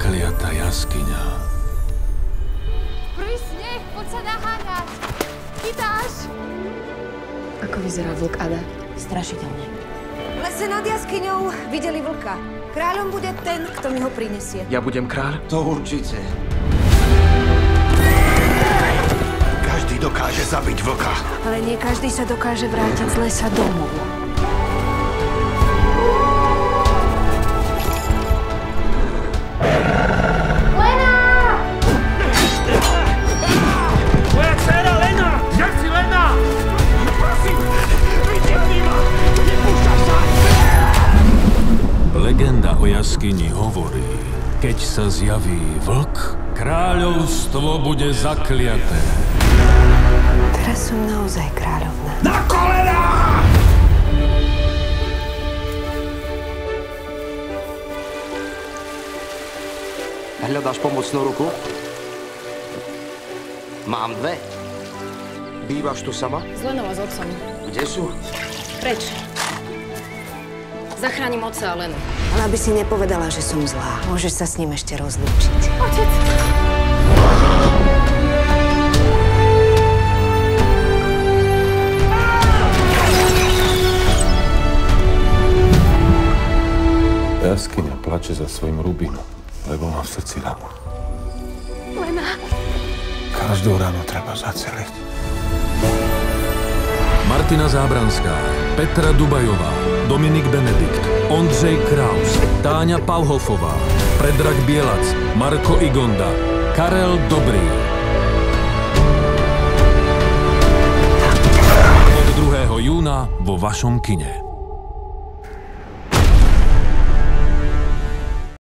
zakliata jaskyňa. Prvý sneh, poď sa naháňať. Chytáš? Ako vyzerá vlk Ada? Strašidelne. V lese nad jaskyňou videli vlka. Kráľom bude ten, kto mi ho prinesie. Ja budem kráľ? To určite. Každý dokáže zabiť vlka. Ale nie každý sa dokáže vrátiť z lesa domov. Moja dcéra Lena! Jak si Lena? Prosím, vytiahni ma! Nepúšťaš sa! Legenda o jaskyni hovorí, keď sa zjaví vlk, kráľovstvo bude zakliaté. Teraz som naozaj kráľovná. Na kolená! Hľadáš pomocnú ruku? Mám dve. Bývaš tu sama? S Lenou a s otcom. Kde sú? Preč. Zachránim otca a Lenu. Ale aby si nepovedala, že som zlá. Môžeš sa s ním ešte rozlúčiť. Otec! Jaskyňa plače za svojim Rubínom, lebo má v srdci ranu. Lena! Každú ranu treba zaceliť. Martina Zábranská, Petra Dubajová, Dominik Benedikt, Ondřej Kraus, Táňa Pauhofová, Predrag Bielac, Marko Igonda, Karel Dobrý. Od 2. júna vo vašom kine.